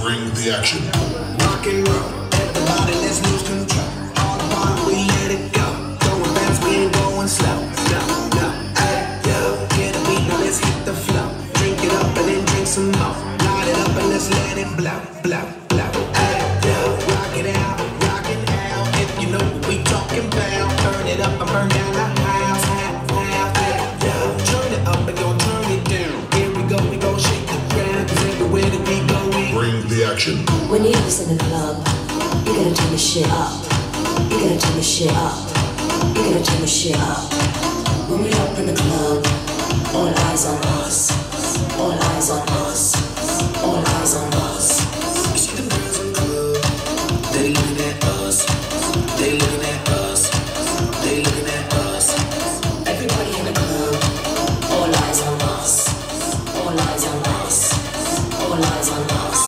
Bring the action. Rock and roll, everybody, let's lose control. All about we let it go. Going fast, we ain't going slow. No, no, hey, yo, get a beat, now let's hit the flow. Drink it up and then drink some more. Light it up and let's let it blow, blow, blow. Hey, yo, rock it out, if you know what we talking about. Turn it up and burn down the house, hey, yo, turn it up and go turn it down. Here we go shake the ground, 'cause everywhere that we go, Bring the action. When you was in the club, you gotta turn the shit up. You gotta turn the shit up. You gotta turn the shit up. When we up in the club, all eyes on us. All eyes on us. All eyes on us. You see them girls in the club, they looking at us. They looking at us. They looking at us. Everybody in the club, all eyes on us. All eyes on us. All eyes on us.